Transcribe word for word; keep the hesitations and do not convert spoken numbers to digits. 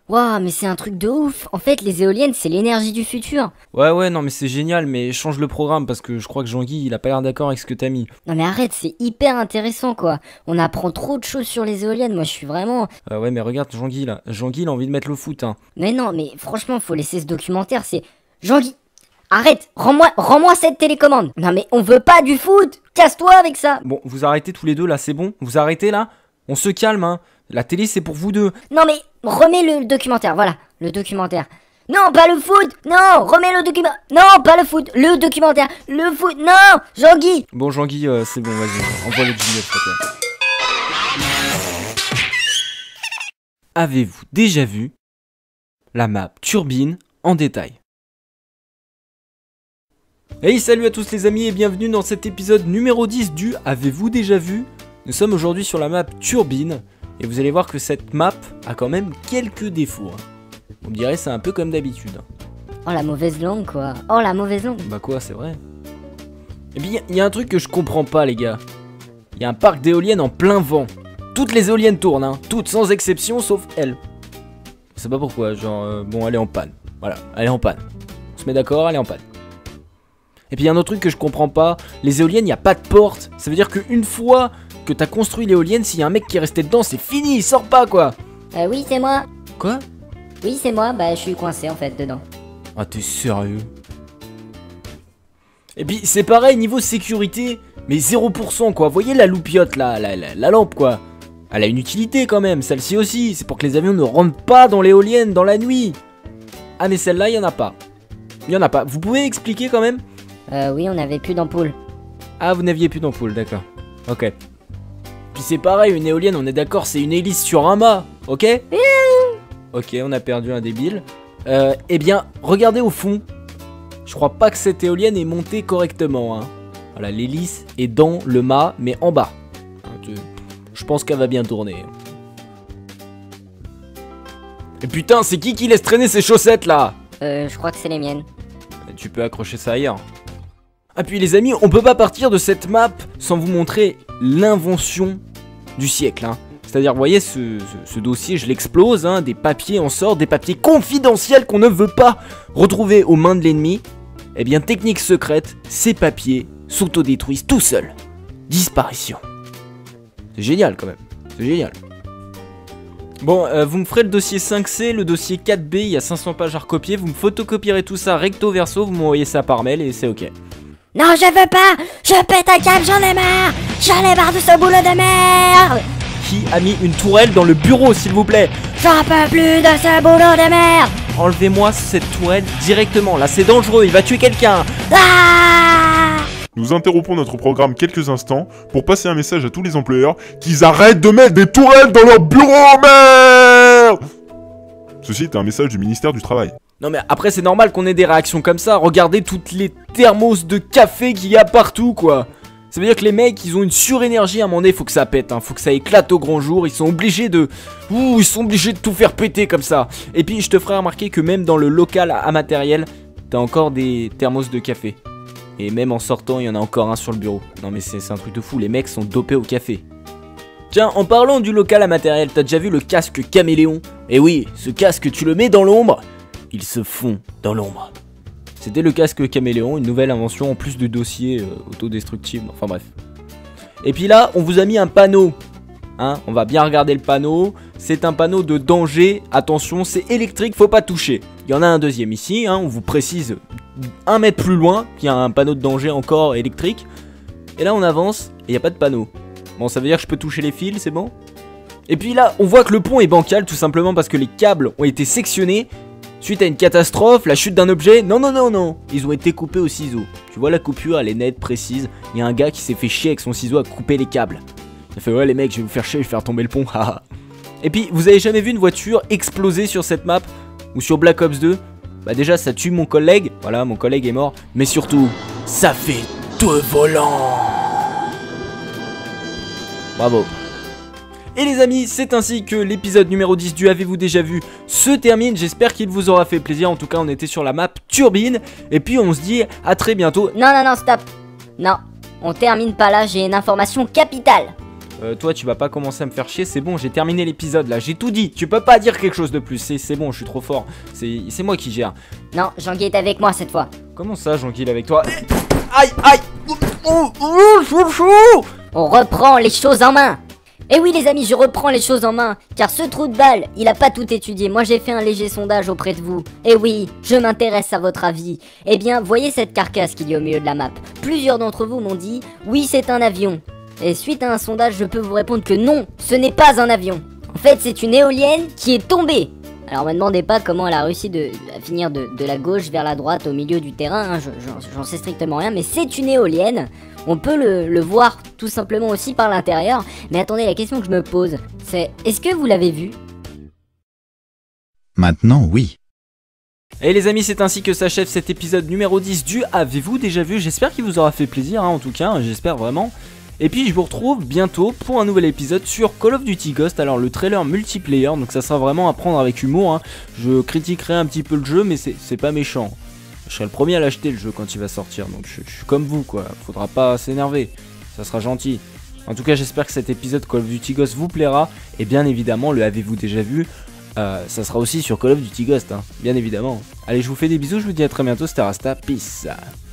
Waouh, mais c'est un truc de ouf. En fait, les éoliennes, c'est l'énergie du futur. Ouais, ouais, non, mais c'est génial, mais change le programme parce que je crois que Jean-Guy, il a pas l'air d'accord avec ce que t'as mis. Non mais arrête, c'est hyper intéressant quoi. On apprend trop de choses sur les éoliennes, moi je suis vraiment... Euh, ouais, mais regarde Jean-Guy là. Jean-Guy, il a envie de mettre le foot, hein. Mais non, mais franchement, faut laisser ce documentaire, c'est... Jean-Guy, arrête, rends-moi rends-moi cette télécommande. Non mais on veut pas du foot. Casse-toi avec ça. Bon, vous arrêtez tous les deux là, c'est bon? Vous arrêtez là? On se calme, hein. La télé, c'est pour vous deux. Non mais remets le documentaire, voilà, le documentaire. Non, pas le foot. Non, remets le documentaire. Non, pas le foot, le documentaire. Le foot, non, Jean-Guy. Bon, Jean-Guy, euh, c'est bon, vas-y, envoie le jingle, s'il te plaît. Avez-vous déjà vu la map turbine en détail? Hey, salut à tous les amis et bienvenue dans cet épisode numéro dix du Avez-vous déjà vu? Nous sommes aujourd'hui sur la map turbine et vous allez voir que cette map a quand même quelques défauts. Hein. On me dirait c'est un peu comme d'habitude. Oh la mauvaise langue quoi. Oh la mauvaise langue. Bah quoi, c'est vrai. Et puis il y a un truc que je comprends pas les gars. Il y a un parc d'éoliennes en plein vent. Toutes les éoliennes tournent, hein. Toutes sans exception sauf elle. Je sais pas pourquoi, genre euh, bon elle est en panne. Voilà, elle est en panne. On se met d'accord, elle est en panne. Et puis il y a un autre truc que je comprends pas. Les éoliennes, il n'y a pas de porte. Ça veut dire qu'une fois que t'as construit l'éolienne, s'il y a un mec qui est resté dedans, c'est fini, il sort pas quoi. Euh, oui, c'est moi. Quoi? Oui, c'est moi, bah je suis coincé en fait dedans. Ah t'es sérieux? Et puis c'est pareil niveau sécurité, mais zéro pour cent quoi. Voyez la loupiote là, la, la, la lampe quoi. Elle a une utilité quand même, celle-ci aussi. C'est pour que les avions ne rentrent pas dans l'éolienne dans la nuit. Ah mais celle-là, il y en a pas. Il y en a pas. Vous pouvez expliquer quand même? Euh, oui, on avait plus d'ampoule. Ah, vous n'aviez plus d'ampoule, d'accord. Ok. Puis c'est pareil, une éolienne, on est d'accord, c'est une hélice sur un mât, ok? Ok, on a perdu un débile. Euh, eh bien, regardez au fond. Je crois pas que cette éolienne est montée correctement, hein. Voilà, l'hélice est dans le mât, mais en bas. Je pense qu'elle va bien tourner. Et putain, c'est qui qui laisse traîner ces chaussettes là? Euh, je crois que c'est les miennes. Tu peux accrocher ça ailleurs. Ah puis les amis, on peut pas partir de cette map sans vous montrer l'invention du siècle, hein. C'est-à-dire, vous voyez, ce, ce, ce dossier, je l'explose, hein, des papiers en sortent, des papiers confidentiels qu'on ne veut pas retrouver aux mains de l'ennemi. Eh bien, technique secrète, ces papiers s'autodétruisent tout seuls. Disparition. C'est génial quand même, c'est génial. Bon, euh, vous me ferez le dossier cinq C, le dossier quatre B, il y a cinq cents pages à recopier, vous me photocopierez tout ça recto verso, vous m'envoyez ça par mail et c'est ok. Non, je veux pas. Je pète un câble, j'en ai marre. J'en ai marre de ce boulot de merde. Qui a mis une tourelle dans le bureau s'il vous plaît? J'en peux plus de ce boulot de merde. Enlevez-moi cette tourelle directement, là c'est dangereux, il va tuer quelqu'un. Ah! Nous interrompons notre programme quelques instants pour passer un message à tous les employeurs qu'ils arrêtent de mettre des tourelles dans leur bureau, merde! Ceci est un message du ministère du Travail. Non mais après c'est normal qu'on ait des réactions comme ça, regardez toutes les thermos de café qu'il y a partout quoi. Ça veut dire que les mecs ils ont une surénergie à un moment donné, faut que ça pète, hein. Faut que ça éclate au grand jour, ils sont obligés de... Ouh, ils sont obligés de tout faire péter comme ça. Et puis je te ferai remarquer que même dans le local à matériel, t'as encore des thermos de café. Et même en sortant, il y en a encore un sur le bureau. Non mais c'est un truc de fou, les mecs sont dopés au café. Tiens, en parlant du local à matériel, t'as déjà vu le casque caméléon? Eh oui, ce casque, tu le mets dans l'ombre, il se fond dans l'ombre. C'était le casque caméléon, une nouvelle invention en plus de dossiers euh, autodestructibles, enfin bref. Et puis là, on vous a mis un panneau. Hein, on va bien regarder le panneau. C'est un panneau de danger, attention, c'est électrique, faut pas toucher. Il y en a un deuxième ici, hein, on vous précise un mètre plus loin qu'il y a un panneau de danger encore électrique. Et là on avance et il n'y a pas de panneau. Bon, ça veut dire que je peux toucher les fils, c'est bon? Et puis là, on voit que le pont est bancal tout simplement parce que les câbles ont été sectionnés suite à une catastrophe, la chute d'un objet. Non, non, non, non, ils ont été coupés au ciseau. Tu vois la coupure, elle est nette, précise. Il y a un gars qui s'est fait chier avec son ciseau à couper les câbles. Il a fait ouais les mecs, je vais vous faire chier, je vais faire tomber le pont, haha. Et puis, vous avez jamais vu une voiture exploser sur cette map? Ou sur Black Ops deux? Bah déjà, ça tue mon collègue. Voilà, mon collègue est mort. Mais surtout, ça fait deux volants. Bravo. Et les amis, c'est ainsi que l'épisode numéro dix du Avez-vous déjà vu se termine. J'espère qu'il vous aura fait plaisir. En tout cas, on était sur la map Turbine. Et puis, on se dit à très bientôt. Non, non, non, stop. Non, on termine pas là, j'ai une information capitale. Euh, toi, tu vas pas commencer à me faire chier. C'est bon, j'ai terminé l'épisode là. J'ai tout dit. Tu peux pas dire quelque chose de plus. C'est bon, je suis trop fort. C'est moi qui gère. Non, Jean-Guy est avec moi cette fois. Comment ça, Jean-Guy est avec toi? Aïe, aïe. Oh, oh, chou, chou. On reprend les choses en main. Et oui les amis, je reprends les choses en main, car ce trou de balle, il a pas tout étudié. Moi j'ai fait un léger sondage auprès de vous. Et oui, je m'intéresse à votre avis. Eh bien, voyez cette carcasse qu'il y a au milieu de la map. Plusieurs d'entre vous m'ont dit, oui c'est un avion. Et suite à un sondage, je peux vous répondre que non, ce n'est pas un avion. En fait, c'est une éolienne qui est tombée. Alors, me demandez pas comment elle a réussi de, à finir de, de la gauche vers la droite au milieu du terrain, hein, j'en sais strictement rien, mais c'est une éolienne. On peut le, le voir tout simplement aussi par l'intérieur. Mais attendez, la question que je me pose, c'est est-ce que vous l'avez vu? Maintenant, oui. Et les amis, c'est ainsi que s'achève cet épisode numéro dix du Avez-vous déjà vu? J'espère qu'il vous aura fait plaisir, hein, en tout cas, j'espère vraiment. Et puis je vous retrouve bientôt pour un nouvel épisode sur Call of Duty Ghost. Alors le trailer multiplayer, donc ça sera vraiment à prendre avec humour, hein. Je critiquerai un petit peu le jeu, mais c'est pas méchant. Je serai le premier à l'acheter le jeu quand il va sortir, donc je, je suis comme vous quoi, faudra pas s'énerver, ça sera gentil. En tout cas j'espère que cet épisode Call of Duty Ghost vous plaira, et bien évidemment le avez-vous déjà vu, euh, ça sera aussi sur Call of Duty Ghost, hein, bien évidemment. Allez, je vous fais des bisous, je vous dis à très bientôt, c'était Rasta, peace.